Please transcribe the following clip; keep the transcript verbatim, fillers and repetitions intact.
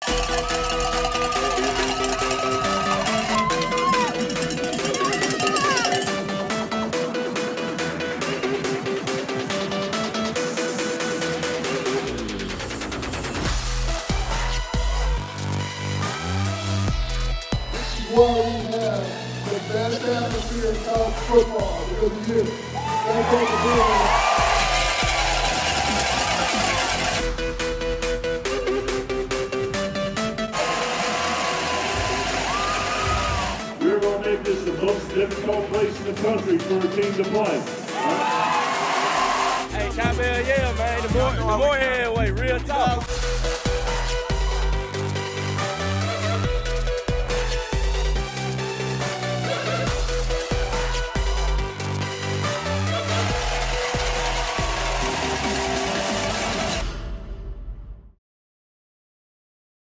Why we have the best atmosphere in college football because of you. Thank you for being here. We're going to make this the most difficult place in the country for a team to play. Hey, Cowbell, yeah, man. The more, the more heavyweight, real talk.